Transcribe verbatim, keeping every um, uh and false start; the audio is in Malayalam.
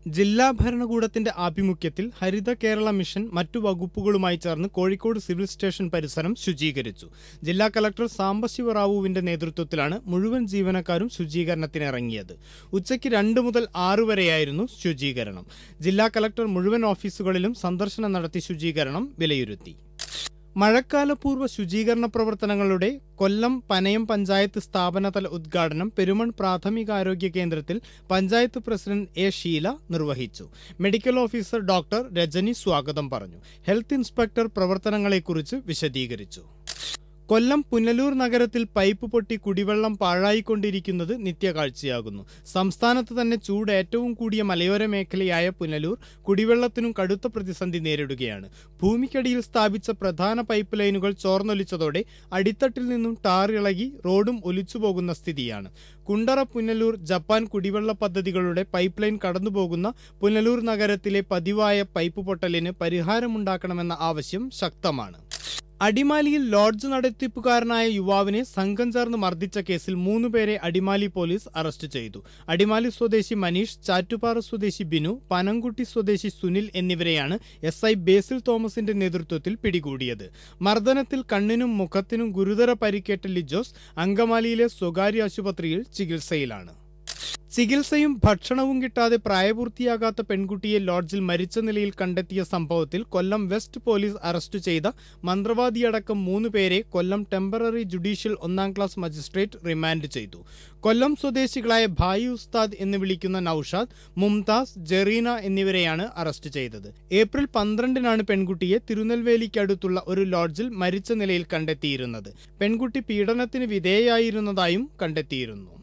ജില്ലാ ഭരണകൂടത്തിന്റെ ആഭിമുഖ്യത്തിൽ ഹരിത കേരള മിഷൻ മറ്റു വകുപ്പുകളുമായി ചേർന്ന് കോഴിക്കോട് സിവിൽ സ്റ്റേഷൻ പരിസരം ശുചീകരിച്ചു. ജില്ലാ കളക്ടർ സാംബശിവറാവുവിന്റെ നേതൃത്വത്തിലാണ് മുഴുവൻ ജീവനക്കാരും ശുചീകരണത്തിനിറങ്ങിയത്. ഉച്ചയ്ക്ക് രണ്ട് മുതൽ ആറ് വരെയായിരുന്നു ശുചീകരണം. ജില്ലാ കളക്ടർ മുഴുവൻ ഓഫീസുകളിലും സന്ദർശനം നടത്തി ശുചീകരണം വിലയിരുത്തി. മഴക്കാലപൂർവ്വ ശുചീകരണ പ്രവർത്തനങ്ങളുടെ കൊല്ലം പനയം പഞ്ചായത്ത് സ്ഥാപനതല ഉദ്ഘാടനം പെരുമൺ പ്രാഥമികാരോഗ്യ കേന്ദ്രത്തിൽ പഞ്ചായത്ത് പ്രസിഡന്റ് എ ഷീല നിർവഹിച്ചു. മെഡിക്കൽ ഓഫീസർ ഡോക്ടർ രജനി സ്വാഗതം പറഞ്ഞു. ഹെൽത്ത് ഇൻസ്പെക്ടർ പ്രവർത്തനങ്ങളെക്കുറിച്ച് വിശദീകരിച്ചു. കൊല്ലം പുനലൂർ നഗരത്തിൽ പൈപ്പ് പൊട്ടി കുടിവെള്ളം പാഴായിക്കൊണ്ടിരിക്കുന്നത് നിത്യകാഴ്ചയാകുന്നു. സംസ്ഥാനത്ത് തന്നെ ചൂട് ഏറ്റവും കൂടിയ മലയോര മേഖലയായ പുനലൂർ കുടിവെള്ളത്തിനും കടുത്ത പ്രതിസന്ധി നേരിടുകയാണ്. ഭൂമിക്കടിയിൽ സ്ഥാപിച്ച പ്രധാന പൈപ്പ് ലൈനുകൾ ചോർന്നൊലിച്ചതോടെ അടിത്തട്ടിൽ നിന്നും ടാർ ഇളകി റോഡും ഒലിച്ചുപോകുന്ന സ്ഥിതിയാണ്. കുണ്ടറ പുനലൂർ ജപ്പാൻ കുടിവെള്ള പദ്ധതികളുടെ പൈപ്പ് ലൈൻ കടന്നുപോകുന്ന പുനലൂർ നഗരത്തിലെ പതിവായ പൈപ്പ് പൊട്ടലിന് പരിഹാരമുണ്ടാക്കണമെന്ന ആവശ്യം ശക്തമാണ്. അടിമാലിയിൽ ലോഡ്ജ് നടത്തിപ്പുകാരനായ യുവാവിനെ സംഘം ചേർന്ന് മർദ്ദിച്ച കേസിൽ മൂന്നുപേരെ അടിമാലി പോലീസ് അറസ്റ്റ് ചെയ്തു. അടിമാലി സ്വദേശി മനീഷ്, ചാറ്റുപാറ സ്വദേശി ബിനു, പനംകുട്ടി സ്വദേശി സുനിൽ എന്നിവരെയാണ് എസ് ഐ ബേസിൽ തോമസിന്റെ നേതൃത്വത്തിൽ പിടികൂടിയത്. മർദ്ദനത്തിൽ കണ്ണിനും മുഖത്തിനും ഗുരുതര പരിക്കേറ്റ ലിജോസ് അങ്കമാലിയിലെ സ്വകാര്യ ആശുപത്രിയിൽ ചികിത്സയിലാണ്. ചികിത്സയും ഭക്ഷണവും കിട്ടാതെ പ്രായപൂർത്തിയാകാത്ത പെൺകുട്ടിയെ ലോഡ്ജിൽ മരിച്ച നിലയിൽ കണ്ടെത്തിയ സംഭവത്തിൽ കൊല്ലം വെസ്റ്റ് പോലീസ് അറസ്റ്റ് ചെയ്ത മന്ത്രവാദിയടക്കം മൂന്ന് പേരെ കൊല്ലം ടെമ്പററി ജുഡീഷ്യൽ ഒന്നാം ക്ലാസ് മജിസ്ട്രേറ്റ് റിമാൻഡ് ചെയ്തു. കൊല്ലം സ്വദേശികളായ ഭായി ഉസ്താദ് എന്ന് വിളിക്കുന്ന നൌഷാദ്, മുംതാസ്, ജെറീന എന്നിവരെയാണ് അറസ്റ്റ് ചെയ്തത്. ഏപ്രിൽ പന്ത്രണ്ടിനാണ് പെൺകുട്ടിയെ തിരുനെൽവേലിക്കടുത്തുള്ള ഒരു ലോഡ്ജിൽ മരിച്ച നിലയിൽ കണ്ടെത്തിയിരുന്നത്. പെൺകുട്ടി പീഡനത്തിന് വിധേയായിരുന്നതായും കണ്ടെത്തിയിരുന്നു.